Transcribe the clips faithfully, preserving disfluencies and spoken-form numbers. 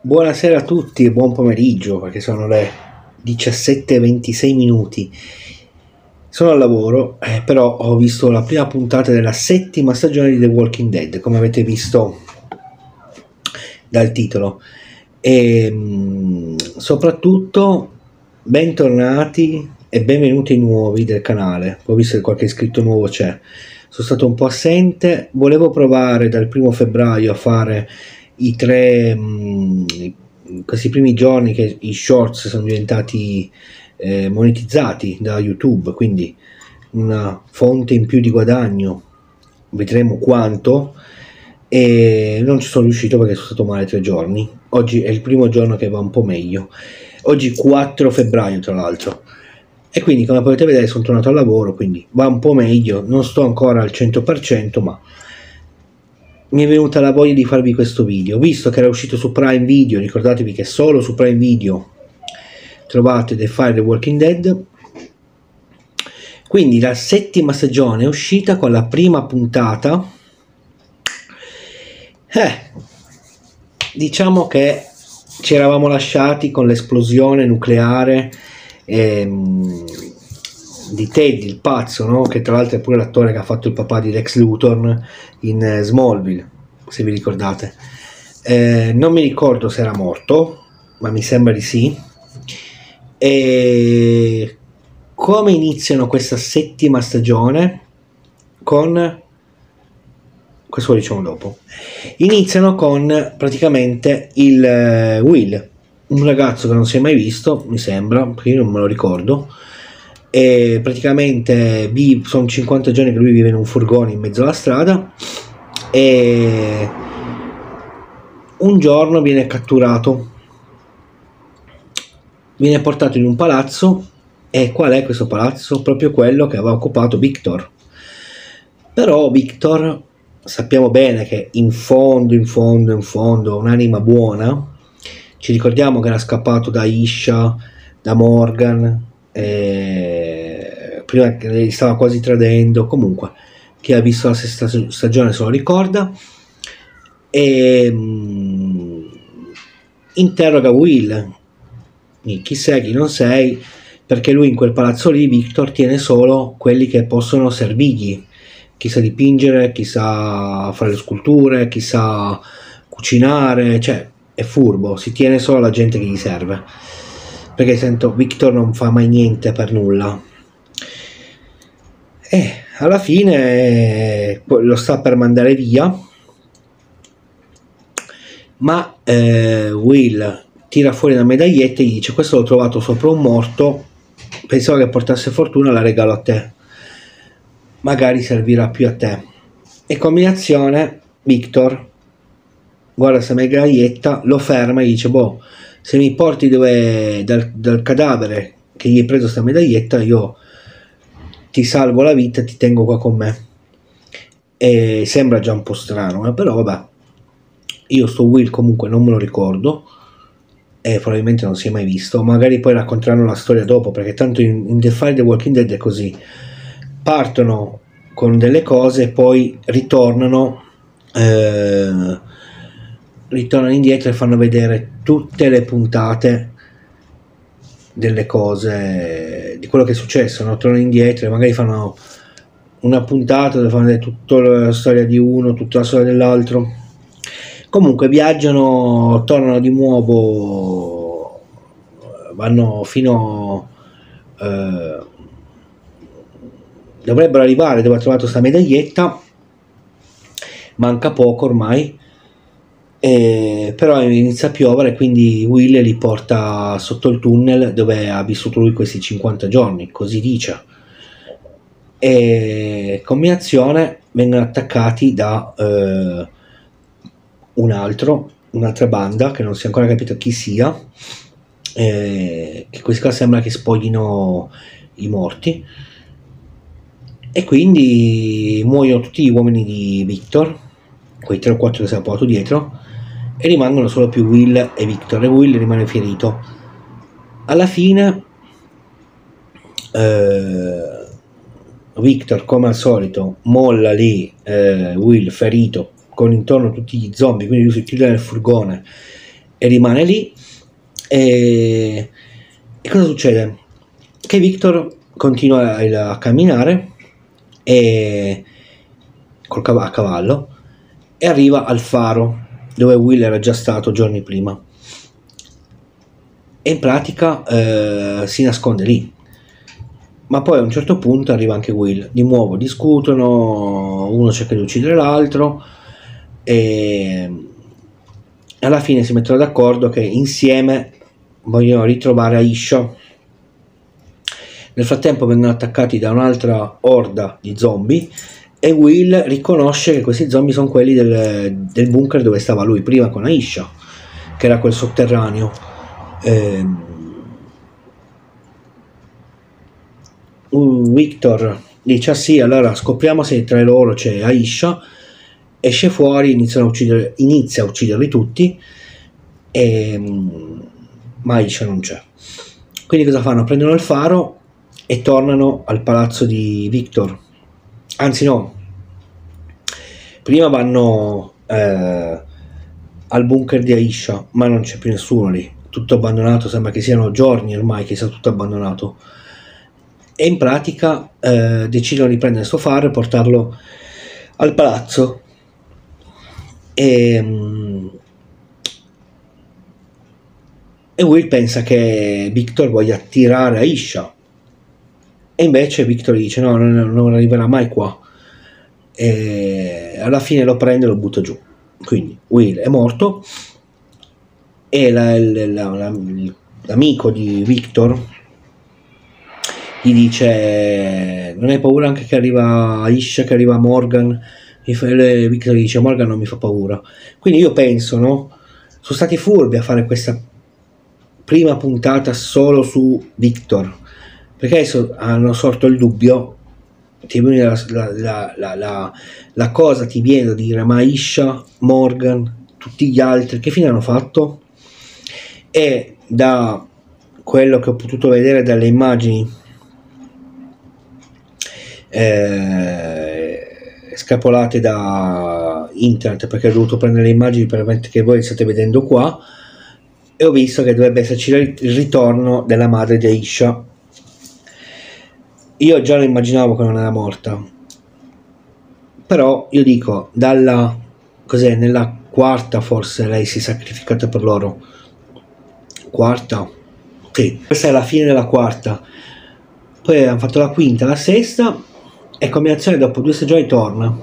Buonasera a tutti e buon pomeriggio, perché sono le diciassette e ventisei minuti. Sono al lavoro, eh, però ho visto la prima puntata della settima stagione di The Walking Dead, come avete visto dal titolo. E mh, soprattutto bentornati e benvenuti nuovi del canale. Ho visto che qualche iscritto nuovo c'è. Sono stato un po' assente, volevo provare dal primo febbraio a fare i tre mh, questi primi giorni che i shorts sono diventati eh, monetizzati da YouTube, quindi una fonte in più di guadagno, vedremo quanto, e non ci sono riuscito perché sono stato male tre giorni. Oggi è il primo giorno che va un po' meglio, oggi quattro febbraio tra l'altro, e quindi come potete vedere sono tornato al lavoro, quindi va un po' meglio, non sto ancora al cento per cento, ma mi è venuta la voglia di farvi questo video, visto che era uscito su Prime Video. Ricordatevi che solo su Prime Video trovate The Fire The Walking Dead. Quindi la settima stagione è uscita con la prima puntata. Eh, diciamo che ci eravamo lasciati con l'esplosione nucleare ehm, di Teddy, il pazzo, no? Che tra l'altro è pure l'attore che ha fatto il papà di Lex Luthor in Smallville, se vi ricordate. Eh, non mi ricordo se era morto, ma mi sembra di sì. E come iniziano questa settima stagione? Con questo lo diciamo dopo. Iniziano con praticamente il uh, Will, un ragazzo che non si è mai visto, mi sembra, perché io non me lo ricordo. E praticamente sono cinquanta giorni che lui vive in un furgone in mezzo alla strada, e un giorno viene catturato, viene portato in un palazzo. E qual è questo palazzo? Proprio quello che aveva occupato Victor. Però Victor, sappiamo bene che in fondo in fondo in fondo un'anima buona. Ci ricordiamo che era scappato da Isha, da Morgan, eh, prima che li stava quasi tradendo. Comunque, chi ha visto la sesta stagione se lo ricorda. E mh, interroga Will: chi sei, chi non sei, perché lui in quel palazzo lì, Victor, tiene solo quelli che possono servirgli. Chi sa dipingere, chi sa fare le sculture, chi sa cucinare, cioè è furbo, si tiene solo la gente che gli serve, perché sento Victor non fa mai niente per nulla. E alla fine lo sta per mandare via, ma eh, Will tira fuori una medaglietta e gli dice: questo l'ho trovato sopra un morto, pensavo che portasse fortuna, la regalo a te, magari servirà più a te. E combinazione, Victor guarda questa medaglietta, lo ferma e gli dice: boh, se mi porti dove, dal, dal cadavere che gli hai preso questa medaglietta, io ti salvo la vita, ti tengo qua con me. E sembra già un po' strano, eh? Però vabbè, io sto Will comunque non me lo ricordo e probabilmente non si è mai visto. Magari poi racconteranno la storia dopo, perché tanto in, in The Fire The Walking Dead è così, partono con delle cose e poi ritornano eh, ritornano indietro e fanno vedere tutte le puntate delle cose, di quello che è successo, no? Tornano indietro e magari fanno una puntata dove fanno vedere tutta la storia di uno, tutta la storia dell'altro. Comunque viaggiano, tornano di nuovo, vanno fino eh, dovrebbero arrivare dove ha trovato sta medaglietta, manca poco ormai, eh, però inizia a piovere, quindi Will li porta sotto il tunnel dove ha vissuto lui questi cinquanta giorni, così dice. E combinazione, vengono attaccati da eh, un altro, un'altra banda che non si è ancora capito chi sia, eh, che questi qua sembra che spoglino i morti, e quindi muoiono tutti gli uomini di Victor, quei tre o quattro che si è portato dietro, e rimangono solo più Will e Victor, e Will rimane ferito. Alla fine eh, Victor, come al solito, molla lì eh, Will ferito con intorno tutti gli zombie, quindi lui si chiude nel furgone e rimane lì. E, e cosa succede? Che Victor continua a, a camminare e, col cav- a cavallo, e arriva al faro dove Will era già stato giorni prima, e in pratica eh, si nasconde lì. Ma poi a un certo punto arriva anche Will, di nuovo discutono, uno cerca di uccidere l'altro e alla fine si mettono d'accordo che insieme vogliono ritrovare Aisha. Nel frattempo vengono attaccati da un'altra orda di zombie e Will riconosce che questi zombie sono quelli del, del bunker dove stava lui prima con Aisha, che era quel sotterraneo. Ehm, Victor dice: ah sì, allora scopriamo se tra loro c'è Aisha. Esce fuori, iniziano a uccidere, inizia a ucciderli tutti, e, ma Aisha non c'è. Quindi cosa fanno? Prendono il faro e tornano al palazzo di Victor. Anzi no, prima vanno eh, al bunker di Aisha, ma non c'è più nessuno lì, tutto abbandonato, sembra che siano giorni ormai che sia tutto abbandonato. E in pratica eh, decidono di prendere sto faro e portarlo al palazzo. E, e Will pensa che Victor voglia attirare Aisha, e invece Victor dice no, non, non arriverà mai qua, e alla fine lo prende e lo butta giù. Quindi Will è morto e la, la, la, la, l'amico di Victor gli dice: non hai paura anche che arriva Aisha, che arriva Morgan? Victor gli dice: Morgan non mi fa paura. Quindi io penso, no, sono stati furbi a fare questa prima puntata solo su Victor, perché adesso hanno sorto il dubbio, ti viene la, la, la, la, la cosa ti viene da dire: ma Aisha, Morgan, tutti gli altri che fine hanno fatto? E da quello che ho potuto vedere dalle immagini eh, scapolate da internet, perché ho dovuto prendere le immagini per che voi state vedendo qua, e ho visto che dovrebbe esserci il ritorno della madre di Aisha. Io già lo immaginavo che non era morta, però io dico, dalla cos'è, nella quarta forse lei si è sacrificata per loro, quarta, sì, questa è la fine della quarta, poi hanno fatto la quinta, la sesta, e combinazione dopo due stagioni torna,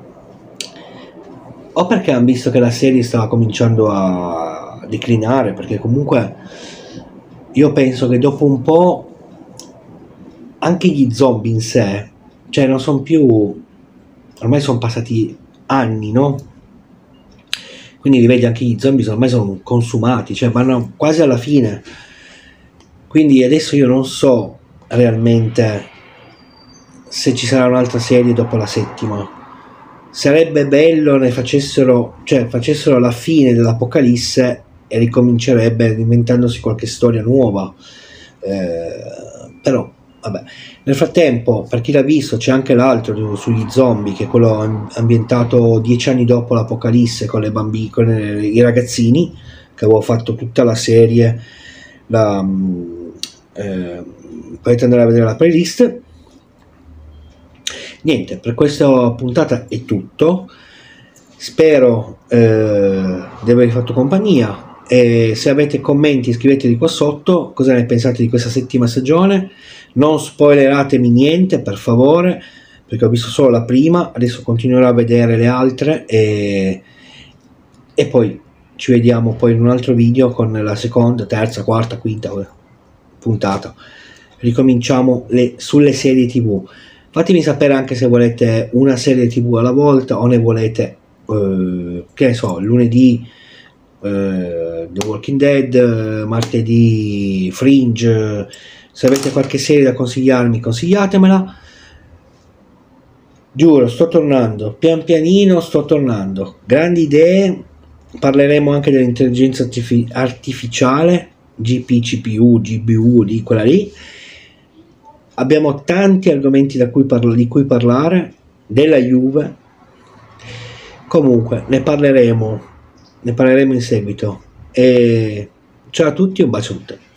o perché hanno visto che la serie stava cominciando a declinare, perché comunque io penso che dopo un po' anche gli zombie in sé, cioè non sono più, ormai sono passati anni, no? Quindi li vedi, anche gli zombie ormai sono consumati, cioè vanno quasi alla fine. Quindi adesso io non so realmente se ci sarà un'altra serie dopo la settima. Sarebbe bello ne facessero, cioè facessero la fine dell'Apocalisse e ricomincerebbe inventandosi qualche storia nuova, eh, però vabbè. Nel frattempo, per chi l'ha visto, c'è anche l'altro sugli zombie, che è quello ambientato dieci anni dopo l'Apocalisse, con le bambine, con i ragazzini, che avevo fatto tutta la serie. La, eh, potete andare a vedere la playlist. Niente, per questa puntata è tutto. Spero eh, di avervi fatto compagnia, e se avete commenti scriveteli qua sotto cosa ne pensate di questa settima stagione. Non spoileratemi niente, per favore, perché ho visto solo la prima, adesso continuerò a vedere le altre, e, e poi ci vediamo poi in un altro video con la seconda, terza, quarta, quinta puntata. Ricominciamo le, sulle serie tv. Fatemi sapere anche se volete una serie tv alla volta, o ne volete eh, che ne so, lunedì eh, The Walking Dead, eh, martedì Fringe. eh, se avete qualche serie da consigliarmi, consigliatemela. Giuro, sto tornando, pian pianino sto tornando, grandi idee. Parleremo anche dell'intelligenza artific- artificiale, G P, C P U, G B U, di quella lì. Abbiamo tanti argomenti da cui parla- di cui parlare, della Juve. Comunque ne parleremo, ne parleremo in seguito. E ciao a tutti, un bacio a tutti.